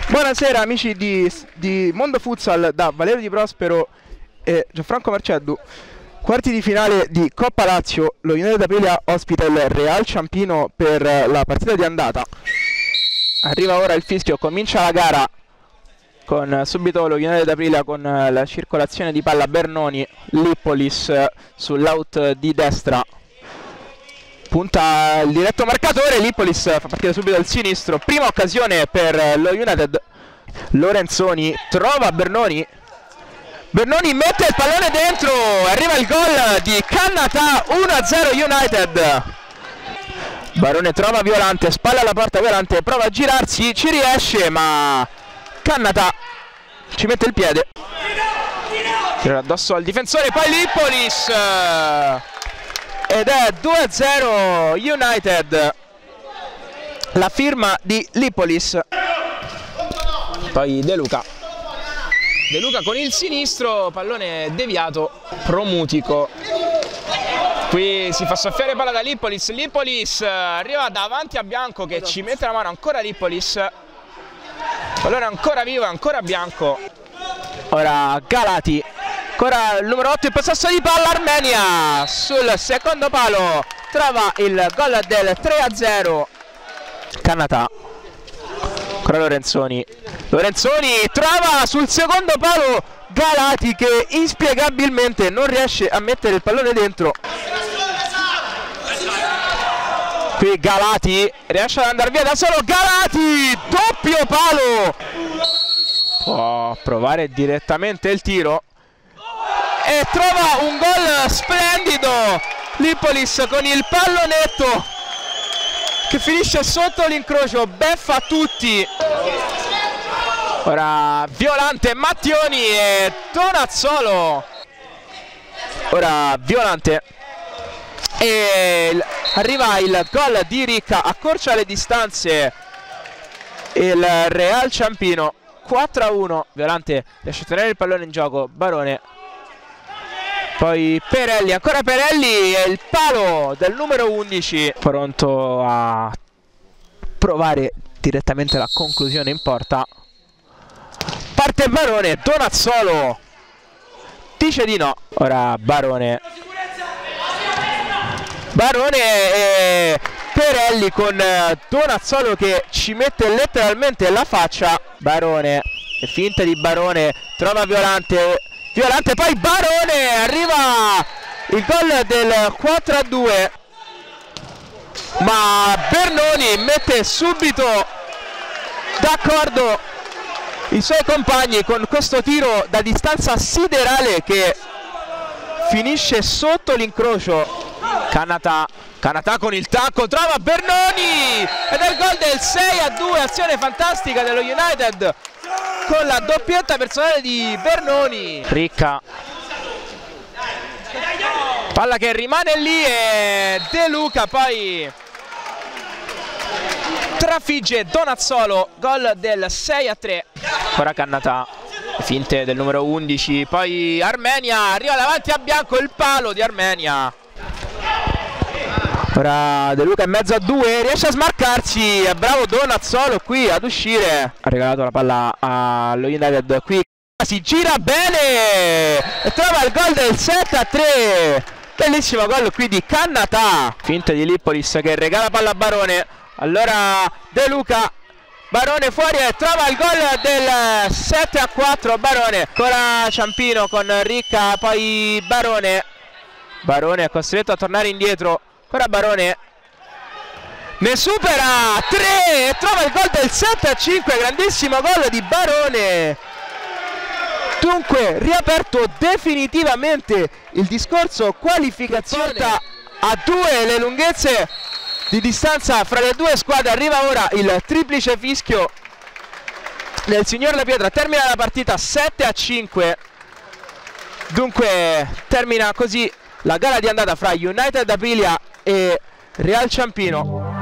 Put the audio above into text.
Buonasera amici di Mondo Futsal da Valerio Di Prospero e Gianfranco Marceddu. Quarti di finale di Coppa Lazio, lo United Aprilia ospita il Real Ciampino per la partita di andata. Arriva ora il fischio, comincia la gara con subito lo United Aprilia con la circolazione di palla Bernoni, Lippolis sull'out di destra. Punta il diretto marcatore, Lippolis fa partire subito al sinistro, prima occasione per lo United. Lorenzoni trova Bernoni, Bernoni mette il pallone dentro, arriva il gol di Cannatà, 1-0 United. Barone trova Violante, spalla alla porta Violante, prova a girarsi, ci riesce ma Cannatà ci mette il piede, tira addosso al difensore, poi Lippolis ed è 2-0 United, la firma di Lippolis. Poi De Luca con il sinistro, pallone deviato, Promutico. Qui si fa soffiare palla da Lippolis, Lippolis arriva davanti a Bianco che ci mette la mano, ancora Lippolis, pallone ancora vivo, ancora Bianco. Ora Galati, ancora il numero 8 in possesso di palla, Armenia sul secondo palo trova il gol del 3-0. Cannatà, ancora Lorenzoni trova sul secondo palo Galati che inspiegabilmente non riesce a mettere il pallone dentro. Qui Galati riesce ad andare via da solo, Galati doppio palo, può provare direttamente il tiro e trova un gol splendido. Lippolis con il pallonetto che finisce sotto l'incrocio, beffa tutti. Ora Violante, Mattioni e Donazzolo. Ora Violante e arriva il gol di Ricca, accorcia le distanze il Real Ciampino, 4-1. Violante riesce a tenere il pallone in gioco, Barone, poi Perelli, ancora Perelli e il palo del numero 11, pronto a provare direttamente la conclusione in porta. Parte Barone, Donazzolo dice di no. Ora Barone e Perelli con Donazzolo che ci mette letteralmente la faccia. Barone, e finta di Barone, trova Violante, poi Barone, arriva il gol del 4-2 ma Bernoni mette subito d'accordo i suoi compagni con questo tiro da distanza siderale che finisce sotto l'incrocio. Cannatà con il tacco, trova Bernoni ed è il gol del 6-2, azione fantastica dello United con la doppietta personale di Bernoni. Ricca, palla che rimane lì e De Luca poi trafigge Donazzolo, gol del 6-3. Ora Cannatà, finte del numero 11, poi Armenia, arriva davanti a Bianco, il palo di Armenia. Ora De Luca in mezzo a due, riesce a smarcarsi, è bravo Donazzolo qui ad uscire. Ha regalato la palla allo United, qui si gira bene e trova il gol del 7-3. Bellissimo gol qui di Cannatà. Finta di Lippolis che regala palla a Barone. Allora De Luca, Barone fuori e trova il gol del 7-4. Barone, ancora Ciampino con Ricca, poi Barone è costretto a tornare indietro. Ancora Barone, ne supera 3 e trova il gol del 7-5. Grandissimo gol di Barone. Dunque riaperto definitivamente il discorso qualificazione a 2 le lunghezze di distanza fra le due squadre. Arriva ora il triplice fischio del signor La Pietra, termina la partita 7-5. Dunque termina così la gara di andata fra United Aprilia e Real Ciampino.